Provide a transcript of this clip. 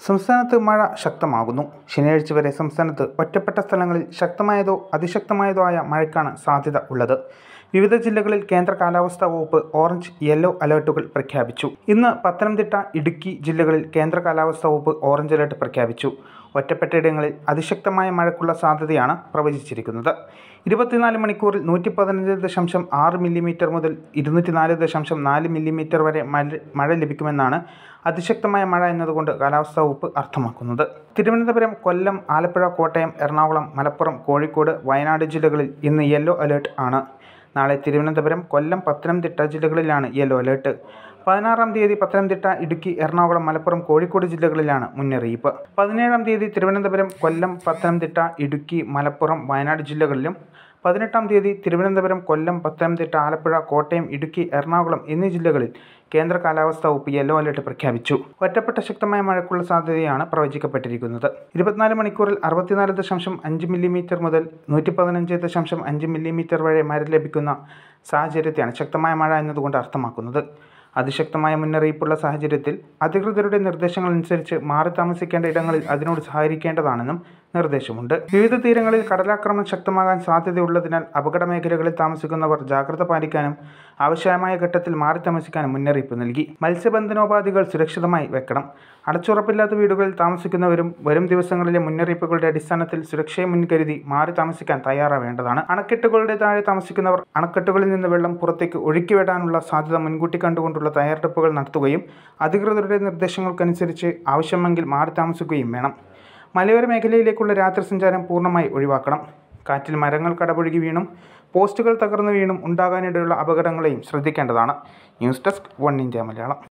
സംസ്ഥാനത്ത് മഴ ശക്തമാകുന്നു. ശനിയാഴ്ച വരെ സംസ്ഥാനത്ത് ഒറ്റപ്പെട്ട സ്ഥലങ്ങളിൽ ശക്തമായതോ അതിശക്തമായതോ ആയ മഴയ്ക്കാണ് സാധ്യത ഉള്ളത്. വിവിധ ജില്ലകളിൽ കേന്ദ്ര കാലാവസ്ഥാ വകുപ്പ് ഓറഞ്ച്, യെല്ലോ അലർട്ടുകൾ പ്രഖ്യാപിച്ചു. ഇന്ന് പത്തനംതിട്ട, ഇടുക്കി ജില്ലകളിൽ കേന്ദ്ര കാലാവസ്ഥാ വകുപ്പ് ഓറഞ്ച് അലർട്ട് പ്രഖ്യാപിച്ചു. ഒറ്റപ്പെട്ടയിടങ്ങളിൽ അതിശക്തമായ മഴയ്ക്കുള്ള സാധ്യതയാണ് പ്രവചിച്ചിരിക്കുന്നത്. 24 മണിക്കൂറിൽ 115.6 മില്ലിമീറ്റർ മുതൽ 204.4 മില്ലിമീറ്റർ വരെ മഴ ലഭിക്കുമെന്നാണ് അതിശക്തമായ മഴ എന്നതുകൊണ്ട് കാലാവസ്ഥാ വകുപ്പ് അർത്ഥമാക്കുന്നത്. തിരുവനന്തപുരം, കൊല്ലം, ആലപ്പുഴ, കോട്ടയം, എറണാകുളം, മലപ്പുറം, കോഴിക്കോട്, വയനാട് ജില്ലകളിൽ ഇന്ന് യെല്ലോ അലർട്ട് ആണ്. നാളെ തിരുവനന്തപുരം, കൊല്ലം, പത്തനംതിട്ട ജില്ലകളിലാണ് യെല്ലോ അലർട്ട്. 16-ാം തീയതി പത്തനംതിട്ട, ഇടുക്കി, എറണാകുളം, മലപ്പുറം, കോഴിക്കോട് ജില്ലകളിലാണ് മുന്നറിയിപ്പ്. 17-ാം തീയതി തിരുവനന്തപുരം, കൊല്ലം, പത്തനംതിട്ട, ഇടുക്കി, മലപ്പുറം, വയനാട് ജില്ലകളിലും 18-ാം തീയതി തിരുവനന്തപുരം, കൊല്ലം, പത്തനംതിട്ട, ആലപ്പുഴ, കോട്ടയം, ഇടുക്കി, എറണാകുളം എന്നീ ജില്ലകളിൽ കേന്ദ്ര കാലാവസ്ഥാ വകുപ്പ് യെല്ലോ അലർട്ട് പ്രഖ്യാപിച്ചു. ഒറ്റപ്പെട്ട ശക്തമായ മഴയ്ക്കുള്ള സാധ്യതയാണ് പ്രവചിക്കപ്പെട്ടിരിക്കുന്നത്. 24 മണിക്കൂറിൽ 64.5 മില്ലിമീറ്റർ മുതൽ 115.5 മില്ലിമീറ്റർ വരെ മഴ ലഭിക്കുന്ന സാഹചര്യത്തെയാണ് ശക്തമായ മഴ എന്നതുകൊണ്ട് അർത്ഥമാക്കുന്നത്. അതിശക്തമായ മുന്നറിയിപ്പുള്ള സാഹചര്യത്തിൽ അധികൃതരുടെ നിർദ്ദേശങ്ങളനുസരിച്ച് മാറി താമസിക്കേണ്ട ഇടങ്ങളിൽ അതിനോട് സഹകരിക്കേണ്ടതാണെന്നും നിർദ്ദേശമുണ്ട്. വിവിധ തീരങ്ങളിൽ കടലാക്രമണം ശക്തമാകാൻ സാധ്യതയുള്ളതിനാൽ അപകട മേഖലകളിൽ താമസിക്കുന്നവർ ജാഗ്രത പാലിക്കാനും ആവശ്യമായ ഘട്ടത്തിൽ മാറി താമസിക്കാനും മുന്നറിയിപ്പ് നൽകി. മത്സ്യബന്ധനോപാധികൾ സുരക്ഷിതമായി വെക്കണം. അടച്ചുറപ്പില്ലാത്ത വീടുകളിൽ താമസിക്കുന്നവരും വരും ദിവസങ്ങളിലെ മുന്നറിയിപ്പുകളുടെ അടിസ്ഥാനത്തിൽ സുരക്ഷയെ മുൻകരുതി മാറി താമസിക്കാൻ തയ്യാറാവേണ്ടതാണ്. അണക്കെട്ടുകളുടെ താഴെ താമസിക്കുന്നവർ അണക്കെട്ടുകളിൽ നിന്ന് വെള്ളം പുറത്തേക്ക് ഒഴുക്കിവിടാനുള്ള സാധ്യത മുൻകൂട്ടി കണ്ടുകൊണ്ടുള്ള തയ്യാറെടുപ്പുകൾ നടത്തുകയും അധികൃതരുടെ നിർദ്ദേശങ്ങൾക്കനുസരിച്ച് ആവശ്യമെങ്കിൽ മാറി താമസിക്കുകയും വേണം. മലയോര മേഖലയിലേക്കുള്ള രാത്രി സഞ്ചാരം പൂർണ്ണമായി ഒഴിവാക്കണം. കാറ്റിൽ മരങ്ങൾ കടപുഴകി വീണും പോസ്റ്റുകൾ തകർന്നു വീണും ഉണ്ടാകാനിടയുള്ള അപകടങ്ങളെയും ശ്രദ്ധിക്കേണ്ടതാണ്. News desk, one India Malayalam.